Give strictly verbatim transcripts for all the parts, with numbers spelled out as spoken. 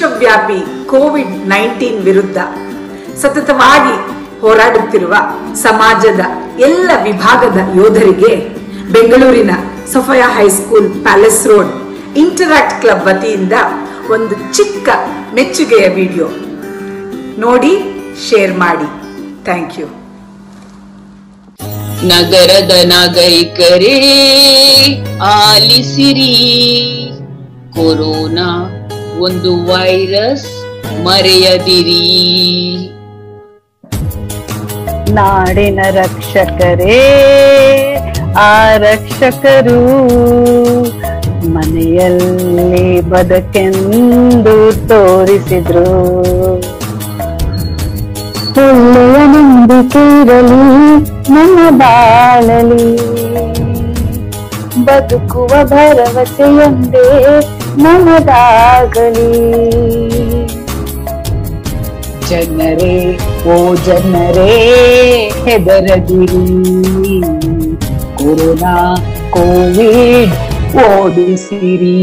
ವಿಶ್ವವ್ಯಾಪಿ Covid nineteen ವಿರುದ್ಧ ಸತತವಾಗಿ ಹೋರಾಡುತ್ತಿರುವ ಸಮಾಜದ ಎಲ್ಲ ವಿಭಾಗದ ಯೋಧರಿಗೆ ಬೆಂಗಳೂರಿನ Sophia high school palace road interact club ವತಿಯಿಂದ ಒಂದು ಚಿಕ್ಕ ಮೆಚ್ಚುಗೆಯ ವಿಡಿಯೋ ನೋಡಿ, ಶೇರ್ ಮಾಡಿ. Thank you. ನಗರದ ನಾಗರಿಕರೇ ಆಲಿಸಿರಿ, ಕೊರೋನಾ ಒಂದು ವೈರಸ್, ಮರೆಯದಿರಿ. ನಾಡಿನ ರಕ್ಷಕರೇ ಆರಕ್ಷಕರು, ಮನೆಯಲ್ಲಿ ಬದುಕೆಂದು ತೋರಿಸಿದ್ರು. ಒಳ್ಳೆಯ ನಂಬಿಕೆ ಇರಲಿ ನಮ್ಮ ಬಾಳಲಿ, ಬದುಕುವ ಭರವಸೆಯೊಂದೇ ನಮದಾಗಲಿ. ಜನರೇ ಓ ಜನರೇ ಹೆದರದಿರಿ, ಕೊರೋನಾ ಕೋವಿಡ್ ಓಡಿಸಿರಿ.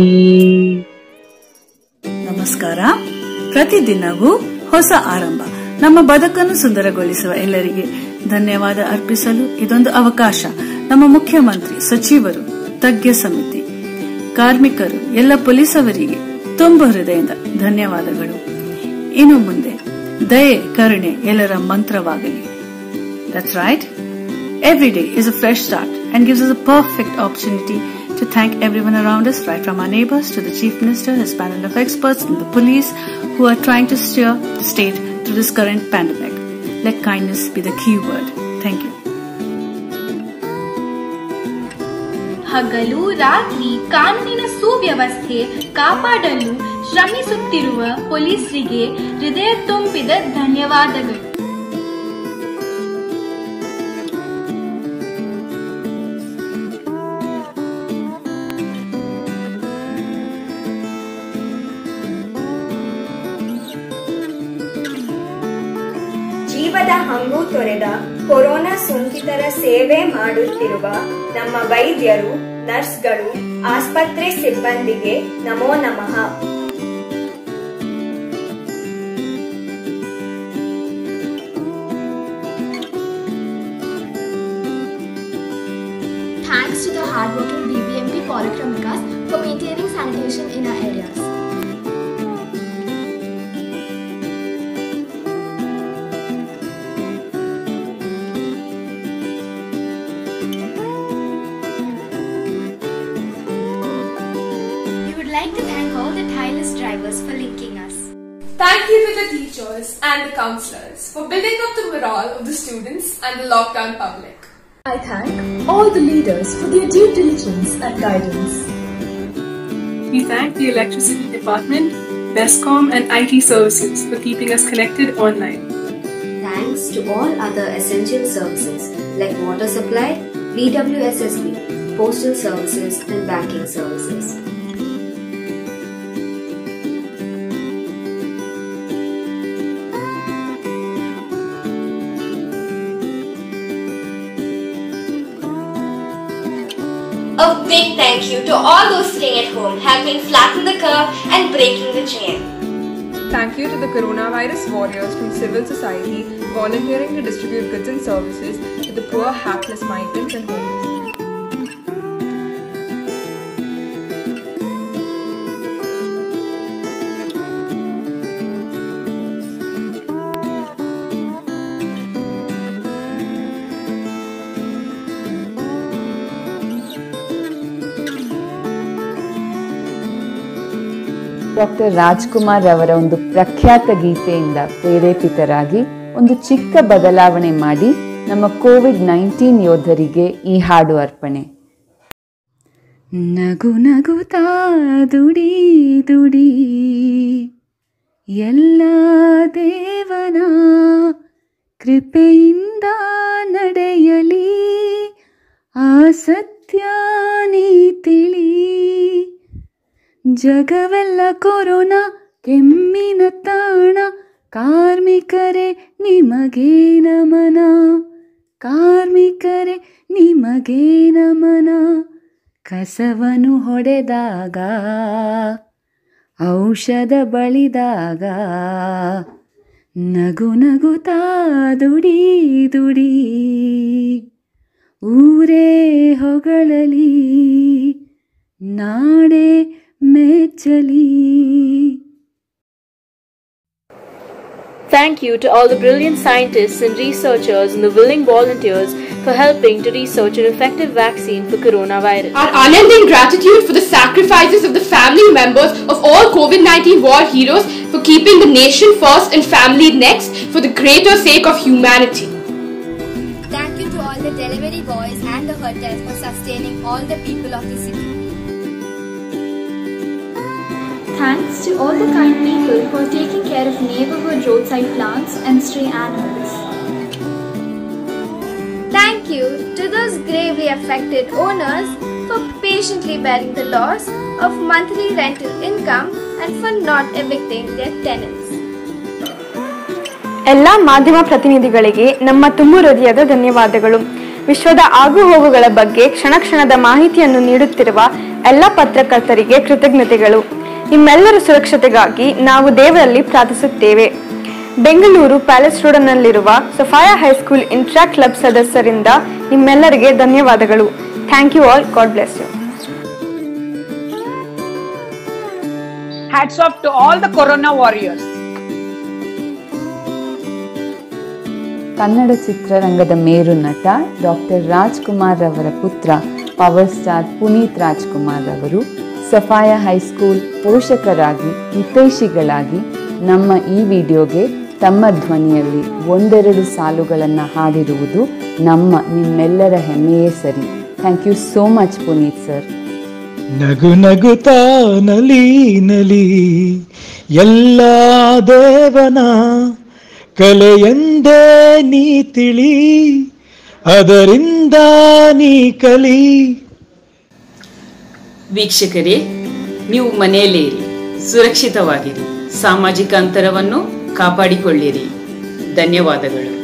ನಮಸ್ಕಾರ. ಪ್ರತಿದಿನವೂ ಹೊಸ ಆರಂಭ ನಮ್ಮ ಬದುಕನ್ನು ಸುಂದರಗೊಳಿಸುವ ಎಲ್ಲರಿಗೆ ಧನ್ಯವಾದ ಅರ್ಪಿಸಲು ಇದೊಂದು ಅವಕಾಶ. ನಮ್ಮ ಮುಖ್ಯಮಂತ್ರಿ, ಸಚಿವರು, ತಜ್ಞ ಸಮಿತಿ, ಕಾರ್ಮಿಕರು, ಎಲ್ಲ ಪೊಲೀಸವರಿಗೆ ತುಂಬ ಹೃದಯದ ಧನ್ಯವಾದಗಳು. ಇನ್ನು ಮುಂದೆ ದಯೆ ಕರುಣೆ ಎಲ್ಲರ ಮಂತ್ರವಾಗಲಿ. That's right. Every day is a fresh start and gives us a perfect opportunity to thank everyone around us, right from our neighbors to the Chief Minister, his panel of experts, and the police who are trying to steer the state through this current pandemic. Let kindness be the key word. Thank you. ಹಗಲು ರಾತ್ರಿ ಕಾನೂನಿನ ಸುವ್ಯವಸ್ಥೆ ಕಾಪಾಡಲು ಶ್ರಮಿಸುತ್ತಿರುವ ಪೊಲೀಸರಿಗೆ ಹೃದಯ ತುಂಬಿದ ಧನ್ಯವಾದಗಳು. ಜೀವದ ಹಂಗು ತೊರೆದ ಕೊರೋನಾ ಸೋಂಕಿತರ ಸೇವೆ ಮಾಡುತ್ತಿರುವ ನಮ್ಮ ವೈದ್ಯರು, ನರ್ಸ್ಗಳು, ಆಸ್ಪತ್ರೆ ಸಿಬ್ಬಂದಿಗೆ ನಮೋ ನಮಃ. Thanks to the hardworking B B M P Polychromicas for maintaining sanitation in our areas. Like to thank all the tireless drivers for linking us. Thank you to the teachers and the counsellors for building up the morale of the students and the lockdown public. I thank all the leaders for their due diligence and guidance. We thank the Electricity Department, BESCOM and I T services for keeping us connected online. Thanks to all other essential services like water supply, B W S S B, postal services and banking services. A big thank you to all those staying at home, helping flatten the curve and breaking the chain. Thank you to the coronavirus warriors from civil society volunteering to distribute goods and services to the poor, hapless migrants and homeless. Doctor Rajkumar ಅವರ ಒಂದು ಪ್ರಖ್ಯಾತ ಗೀತೆಯಿಂದ ಪ್ರೇರೇಪಿತರಾಗಿ ಒಂದು ಚಿಕ್ಕ ಬದಲಾವಣೆ ಮಾಡಿ ನಮ್ಮ Covid nineteen ಯೋಧರಿಗೆ ಈ ಹಾಡು ಅರ್ಪಣೆ. ನಗು ನಗುತ್ತಾ ದುಡಿ ದುಡಿ ಎಲ್ಲ ದೇವನ ಕೃಪೆಯಿಂದ ನಡೆಯಲಿ, ಆ ಸತ್ಯ ನೀ ತಿಳಿ. ಜಗವೆಲ್ಲ ಕೊರೋನಾ ಕೆಮ್ಮಿನ ತಾಣ, ಕಾರ್ಮಿಕರೇ ನಿಮಗೆ ನಮನ, ಕಾರ್ಮಿಕರೇ ನಿಮಗೆ ನಮನ. ಕಸವನ್ನು ಹೊಡೆದಾಗ ಔಷಧ ಬಳಿದಾಗ ನಗು ನಗುತ್ತಾ ದುಡಿ ದುಡಿ ಊರೇ ಹೊಗಳಲಿ ನಾಡೆ ಮೆಚ್ಚಲಿ. Thank you to all the brilliant scientists and researchers and the willing volunteers for helping to research an effective vaccine for coronavirus. Our unending gratitude for the sacrifices of the family members of all COVID nineteen war heroes for keeping the nation first and family next for the greater sake of humanity. Thank you to all the delivery boys and the hotels for sustaining all the people of the city. Thanks to all the kind people who are taking care of neighborhood roadside plants and stray animals. Thank you to those gravely affected owners for patiently bearing the loss of monthly rental income and for not evicting their tenants. ಎಲ್ಲ ಮಾಧ್ಯಮ ಪ್ರತಿನಿಧಿಗಳಿಗೆ ನಮ್ಮ ತುಂಬು ಹೃದಯದ ಧನ್ಯವಾದಗಳು. ವಿಶ್ವದ ಆಗುಹೋಗುಗಳ ಬಗ್ಗೆ ಕ್ಷಣ ಕ್ಷಣದ ಮಾಹಿತಿಯನ್ನು ನೀಡುತ್ತಿರುವ ಎಲ್ಲ ಪತ್ರಕರ್ತರಿಗೆ ಕೃತಜ್ಞತೆಗಳು. ನಿಮ್ಮೆಲ್ಲರ ಸುರಕ್ಷತೆಗಾಗಿ ನಾವು ದೇವರಲ್ಲಿ ಪ್ರಾರ್ಥಿಸುತ್ತೇವೆ. ಬೆಂಗಳೂರು ಪ್ಯಾಲೇಸ್ ರೋಡ್ನಲ್ಲಿರುವ ಸಫಾಯಾ ಹೈಸ್ಕೂಲ್ ಇಂಟ್ರಾ ಕ್ಲಬ್ ಸದಸ್ಯರಿಂದ ನಿಮ್ಮೆಲ್ಲರಿಗೆ ಧನ್ಯವಾದಗಳು. Thank you all. God bless you. Hats off to all the Corona warriors. Kannada ಚಿತ್ರರಂಗದ ಮೇರು ನಟ ಡಾಕ್ಟರ್ ರಾಜ್ಕುಮಾರ್ ಅವರ ಪುತ್ರ ಪವರ್ ಸ್ಟಾರ್ ಪುನೀತ್ ರಾಜ್ಕುಮಾರ್ ಅವರು ಸಫಾಯಾ ಹೈಸ್ಕೂಲ್ ಪೋಷಕರಾಗಿ ಹಿತೈಷಿಗಳಾಗಿ ನಮ್ಮ ಈ ವಿಡಿಯೋಗೆ ತಮ್ಮ ಧ್ವನಿಯಲ್ಲಿ ಒಂದೆರಡು ಸಾಲುಗಳನ್ನು ಹಾಡಿರುವುದು ನಮ್ಮ ನಿಮ್ಮೆಲ್ಲರ ಹೆಮ್ಮೆಯೇ ಸರಿ. Thank you so much Puneeth sir. ನಗು ನಗುತ್ತಾ ನಲಿ ನಲಿ ಎಲ್ಲ ದೇವನ ಕಲೆಯೆಂದೇ ನೀ ತಿಳಿ ಅದರಿಂದ ನೀ ಕಲಿ. ವೀಕ್ಷಕರೇ, ನೀವು ಮನೆಯಲ್ಲೇ ಇರಿ, ಸುರಕ್ಷಿತವಾಗಿರಿ, ಸಾಮಾಜಿಕ ಅಂತರವನ್ನು ಕಾಪಾಡಿಕೊಳ್ಳಿರಿ. ಧನ್ಯವಾದಗಳು.